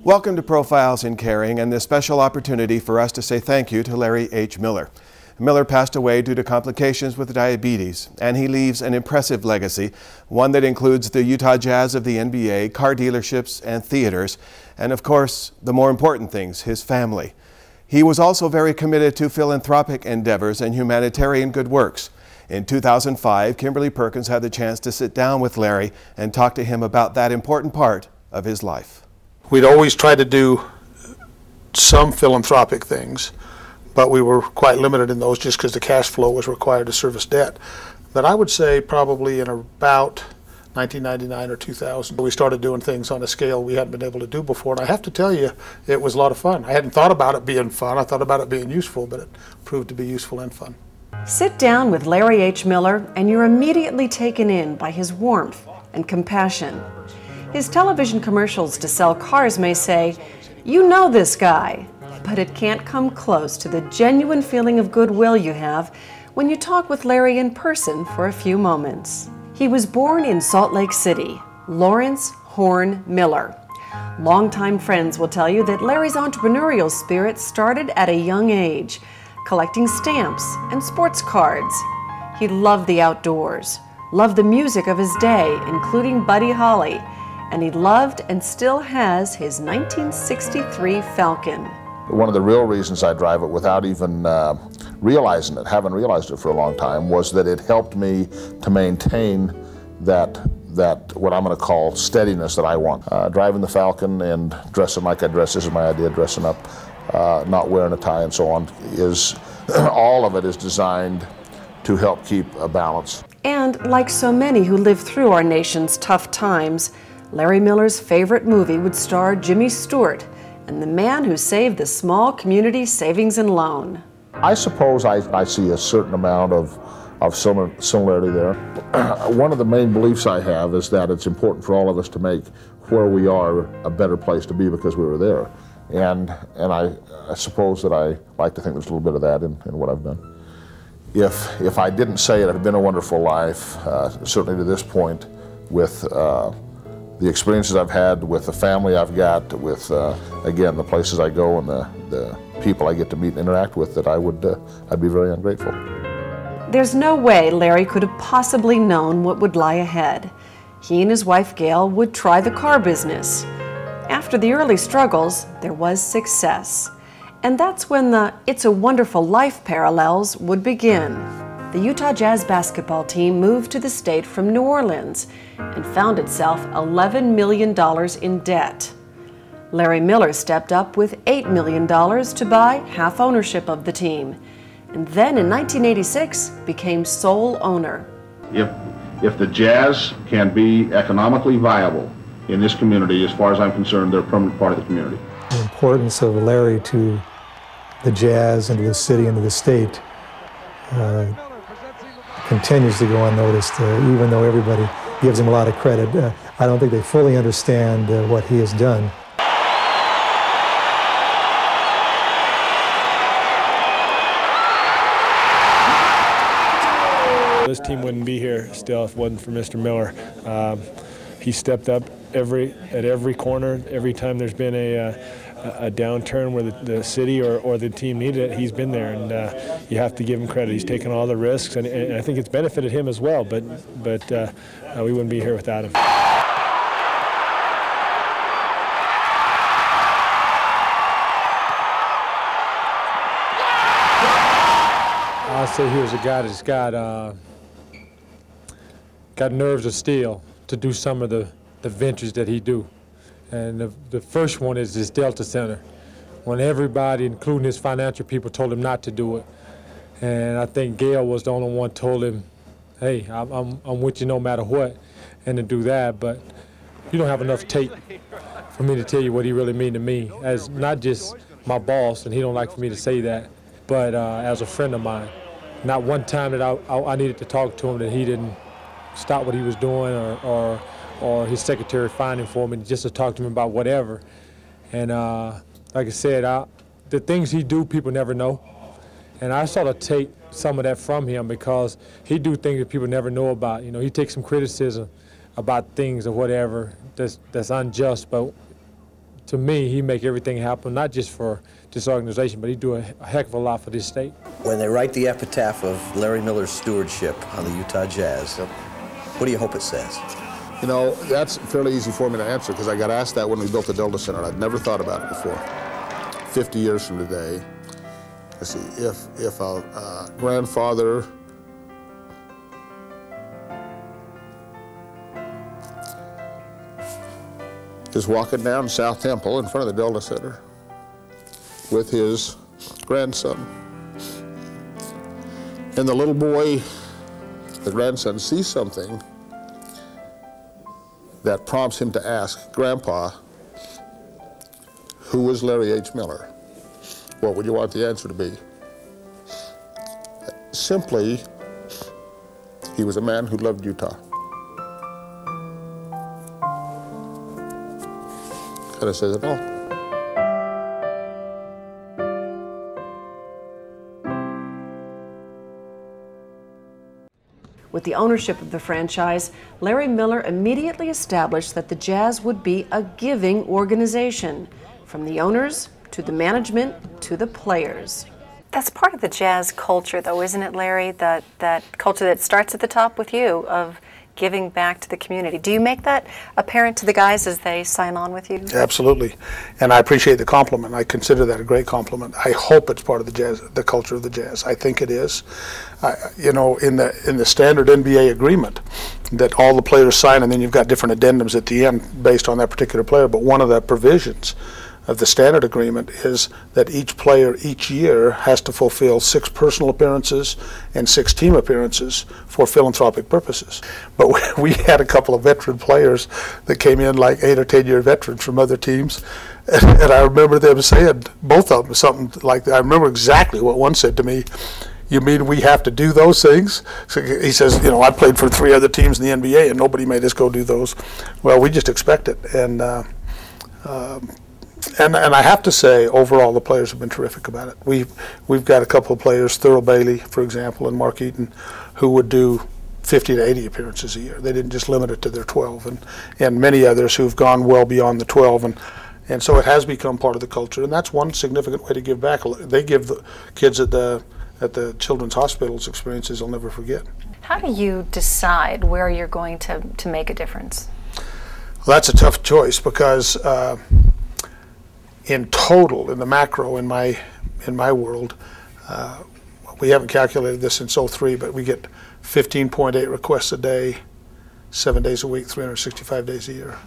Welcome to Profiles in Caring and this special opportunity for us to say thank you to Larry H. Miller. Miller passed away due to complications with diabetes, and he leaves an impressive legacy, one that includes the Utah Jazz of the NBA, car dealerships and theaters, and of course, the more important things, his family. He was also very committed to philanthropic endeavors and humanitarian good works. In 2005, Kimberly Perkins had the chance to sit down with Larry and talk to him about that important part of his life. We'd always try to do some philanthropic things, but we were quite limited in those just because the cash flow was required to service debt. But I would say probably in about 1999 or 2000, we started doing things on a scale we hadn't been able to do before. And I have to tell you, it was a lot of fun. I hadn't thought about it being fun. I thought about it being useful, but it proved to be useful and fun. Sit down with Larry H. Miller and you're immediately taken in by his warmth and compassion. His television commercials to sell cars may say, "You know this guy," but it can't come close to the genuine feeling of goodwill you have when you talk with Larry in person for a few moments. He was born in Salt Lake City, Lawrence Horn Miller. Longtime friends will tell you that Larry's entrepreneurial spirit started at a young age, collecting stamps and sports cards. He loved the outdoors, loved the music of his day, including Buddy Holly, and he loved and still has his 1963 Falcon. One of the real reasons I drive it without even realizing it, haven't realized it for a long time, was that it helped me to maintain that what I'm going to call steadiness that I want. Driving the Falcon and dressing like I dress, this is my idea, dressing up, not wearing a tie and so on, is all of it is designed to help keep a balance. And like so many who lived through our nation's tough times, Larry Miller's favorite movie would star Jimmy Stewart and the man who saved the small community savings and loan. I suppose I see a certain amount of similarity there. One of the main beliefs I have is that it's important for all of us to make where we are a better place to be because we were there. And I suppose that I like to think there's a little bit of that in what I've done. If I didn't say it, it's been a wonderful life, certainly to this point, with the experiences I've had, with the family I've got, with, again, the places I go and the people I get to meet and interact with, that I'd be very ungrateful. There's no way Larry could have possibly known what would lie ahead. He and his wife Gail would try the car business. After the early struggles, there was success. And that's when the It's a Wonderful Life parallels would begin. The Utah Jazz basketball team moved to the state from New Orleans and found itself $11 million in debt. Larry Miller stepped up with $8 million to buy half ownership of the team, and then in 1986 became sole owner. If the Jazz can be economically viable in this community, as far as I'm concerned, they're a permanent part of the community. The importance of Larry to the Jazz and to the city and to the state continues to go unnoticed, even though everybody gives him a lot of credit. I don't think they fully understand what he has done. This team wouldn't be here still if it wasn't for Mr. Miller. He stepped up at every corner, every time there's been a downturn where the city or the team needed it, he's been there, and you have to give him credit. He's taken all the risks, and I think it's benefited him as well, but we wouldn't be here without him. I'll say he was a guy that's got nerves of steel to do some of the ventures that he do. And the first one is his Delta Center, when everybody, including his financial people, told him not to do it. And I think Gail was the only one told him, hey, I'm with you no matter what, and to do that. But you don't have enough tape for me to tell you what he really mean to me, as not just my boss, and he don't like for me to say that, but as a friend of mine. Not one time that I needed to talk to him that he didn't stop what he was doing or his secretary finding for me just to talk to him about whatever. And like I said, the things he do, people never know. And I sort of take some of that from him because he do things that people never know about. You know, he takes some criticism about things or whatever that's unjust, but to me, he make everything happen, not just for this organization, but he do a heck of a lot for this state. When they write the epitaph of Larry Miller's stewardship on the Utah Jazz, what do you hope it says? You know, that's fairly easy for me to answer because I got asked that when we built the Delta Center. I'd never thought about it before. 50 years from today, let's see, if a grandfather is walking down South Temple in front of the Delta Center with his grandson, and the little boy, the grandson, sees something that prompts him to ask, Grandpa, who was Larry H. Miller? What would you want the answer to be? Simply, he was a man who loved Utah. Kind of says it all. With the ownership of the franchise, Larry Miller immediately established that the Jazz would be a giving organization, from the owners to the management to the players. That's part of the Jazz culture, though, isn't it, Larry? That culture that starts at the top with you, of giving back to the community. Do you make that apparent to the guys as they sign on with you? Absolutely, and I appreciate the compliment. I consider that a great compliment. I hope it's part of the Jazz, the culture of the Jazz. I think it is. You know, in the standard NBA agreement that all the players sign, and then you've got different addendums at the end based on that particular player, but one of the provisions of the standard agreement is that each player each year has to fulfill 6 personal appearances and 6 team appearances for philanthropic purposes. But we had a couple of veteran players that came in, like 8 or 10-year veterans from other teams, and I remember them saying, both of them, something like that. I remember exactly what one said to me. You mean we have to do those things? So he says, you know, I played for 3 other teams in the NBA and nobody made us go do those. Well, we just expect it. And I have to say, overall, the players have been terrific about it. We've got a couple of players, Thurl Bailey, for example, and Mark Eaton, who would do 50 to 80 appearances a year. They didn't just limit it to their 12, and many others who've gone well beyond the 12, and so it has become part of the culture, and that's one significant way to give back. They give the kids at the children's hospitals experiences they'll never forget. How do you decide where you're going to make a difference? Well, that's a tough choice because in total, in the macro, in my world, we haven't calculated this since '03, but we get 15.8 requests a day, 7 days a week, 365 days a year.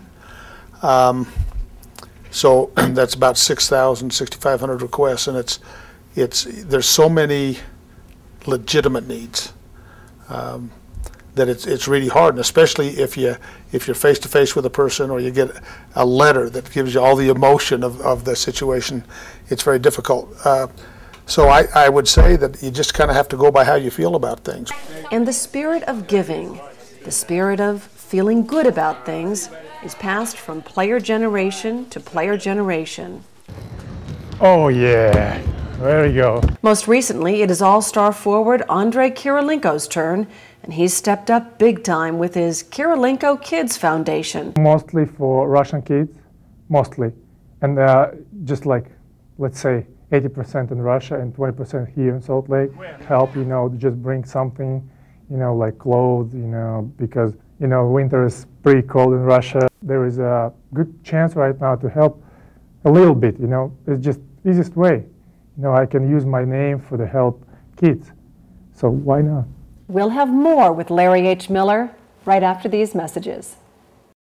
So that's about 6,000, 6,500 requests, and there's so many legitimate needs that it's really hard, and especially if you're face to face with a person, or you get a letter that gives you all the emotion of the situation, it's very difficult. So I would say that you just kind of have to go by how you feel about things. And the spirit of giving, the spirit of feeling good about things, is passed from player generation to player generation. Oh yeah, there you go. Most recently, it is all-star forward Andrei Kirilenko's turn, and he's stepped up big time with his Kirilenko Kids Foundation. Mostly for Russian kids, mostly. And just like, let's say, 80% in Russia and 20% here in Salt Lake. Help, you know, just bring something, you know, like clothes, you know, because, you know, winter is pretty cold in Russia. There is a good chance right now to help a little bit, you know. It's just the easiest way. You know, I can use my name for the help kids. So why not? We'll have more with Larry H. Miller right after these messages.